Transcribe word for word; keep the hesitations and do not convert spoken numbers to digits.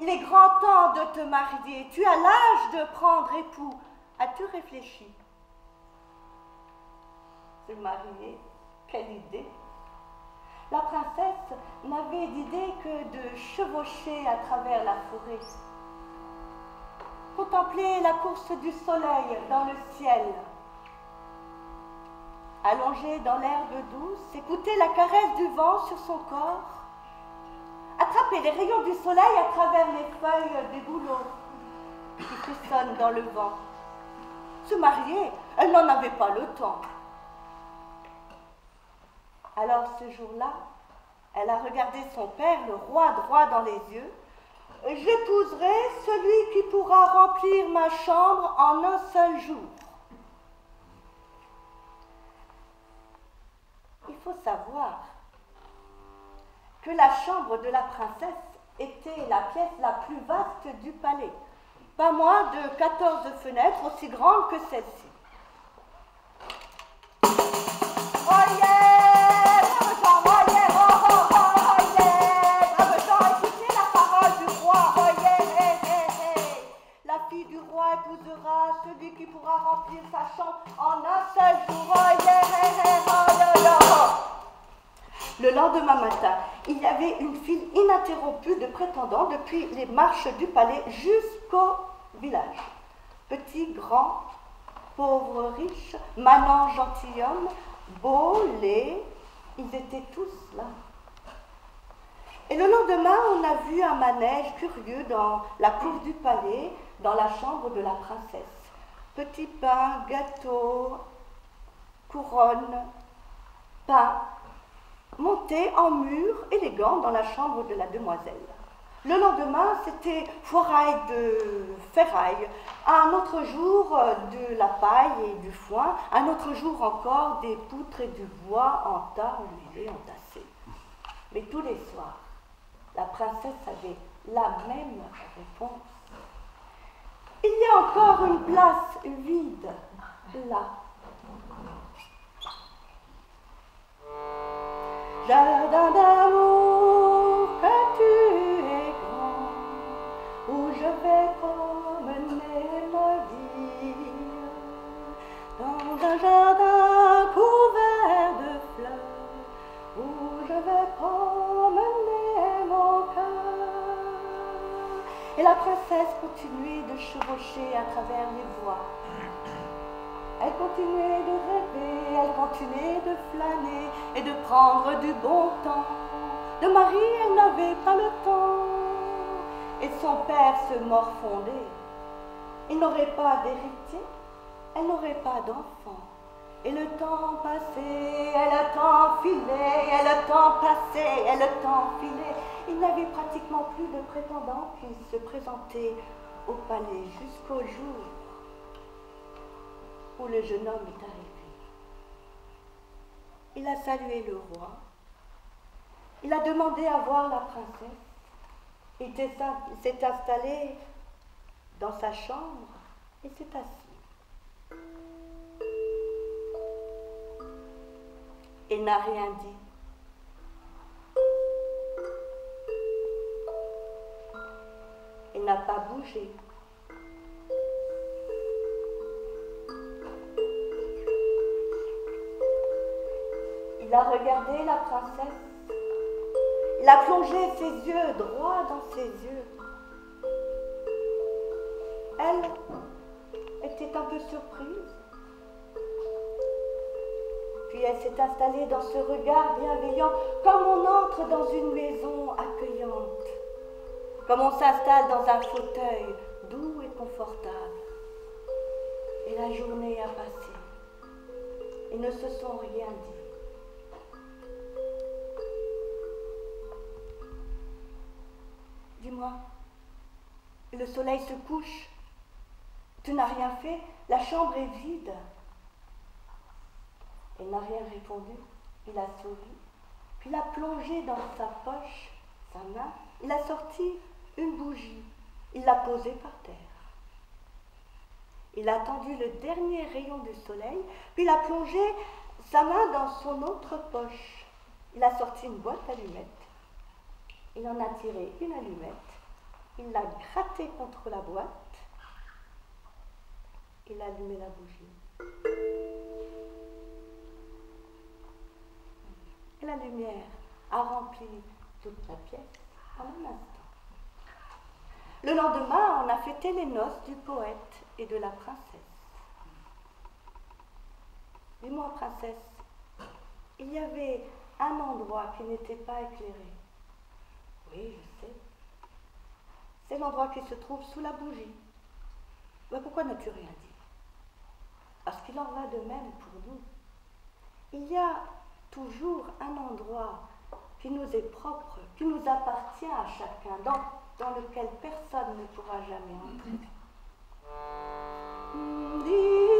Il est grand temps de te marier. Tu as l'âge de prendre époux. As-tu réfléchi? Se marier, quelle idée! La princesse n'avait d'idée que de chevaucher à travers la forêt, contempler la course du soleil dans le ciel, allongée dans l'herbe douce, écouter la caresse du vent sur son corps, attraper les rayons du soleil à travers les feuilles des bouleaux qui frissonnent dans le vent. Se marier, elle n'en avait pas le temps. Alors ce jour-là, elle a regardé son père, le roi, droit dans les yeux. « J'épouserai celui qui pourra remplir ma chambre en un seul jour. » Il faut savoir que la chambre de la princesse était la pièce la plus vaste du palais. Pas moins de quatorze fenêtres, aussi grandes que celle-ci. Oh yeah! Oh yeah! Oh, oh, oh, oh yeah! Brave gens, écoutez la parole du roi. Oh yeah! Hey, hey, hey. La fille du roi épousera celui qui pourra remplir sa chambre en un seul jour. Oh yeah! Hey, hey, oh là là! Le lendemain matin, il y avait une file ininterrompue de prétendants depuis les marches du palais jusqu'au village. Petits, grands, pauvres, riches, manants, gentilshommes, beaux, laids, ils étaient tous là. Et le lendemain, on a vu un manège curieux dans la cour du palais, dans la chambre de la princesse. Petits pains, gâteaux, couronnes, pains, montés en mur élégant dans la chambre de la demoiselle. Le lendemain, c'était foirail de ferraille, un autre jour de la paille et du foin, un autre jour encore des poutres et du bois en tas huilés, entassés. Mais tous les soirs, la princesse avait la même réponse. Il y a encore une place vide là. Jardin d'amour, que tu es grand, où je vais promener ma vie, dans un jardin couvert de fleurs, où je vais promener mon cœur. Et la princesse continuait de chevaucher à travers les voies. Elle continuait de rêver, elle continuait de flâner et de prendre du bon temps. De mari, elle n'avait pas le temps. Et son père se morfondait. Il n'aurait pas d'héritier, elle n'aurait pas d'enfant. Et le temps passait, et le temps filait, et le temps passait, et le temps filait. Il n'avait pratiquement plus de prétendants qui se présentaient au palais jusqu'au jour où le jeune homme est arrivé. Il a salué le roi, il a demandé à voir la princesse, il s'est installé dans sa chambre et s'est assis. Il n'a rien dit. Il n'a pas bougé. Il a regardé la princesse. Il a plongé ses yeux droit dans ses yeux. Elle était un peu surprise. Puis elle s'est installée dans ce regard bienveillant, comme on entre dans une maison accueillante, comme on s'installe dans un fauteuil doux et confortable. Et la journée a passé. Ils ne se sont rien dit. Dis-moi, le soleil se couche, tu n'as rien fait, la chambre est vide. Elle n'a rien répondu, il a souri, puis il a plongé dans sa poche sa main, il a sorti une bougie, il l'a posée par terre. Il a attendu le dernier rayon du soleil, puis il a plongé sa main dans son autre poche. Il a sorti une boîte d'allumettes. Il en a tiré une allumette il l'a gratté contre la boîte, il a allumé la bougie. Et la lumière a rempli toute la pièce en un instant. Le lendemain, on a fêté les noces du poète et de la princesse. Dis-moi, princesse, il y avait un endroit qui n'était pas éclairé. Oui, je sais. C'est l'endroit qui se trouve sous la bougie. Mais pourquoi n'as-tu rien dit? Parce qu'il en va de même pour nous. Il y a toujours un endroit qui nous est propre, qui nous appartient à chacun, dans, dans lequel personne ne pourra jamais entrer.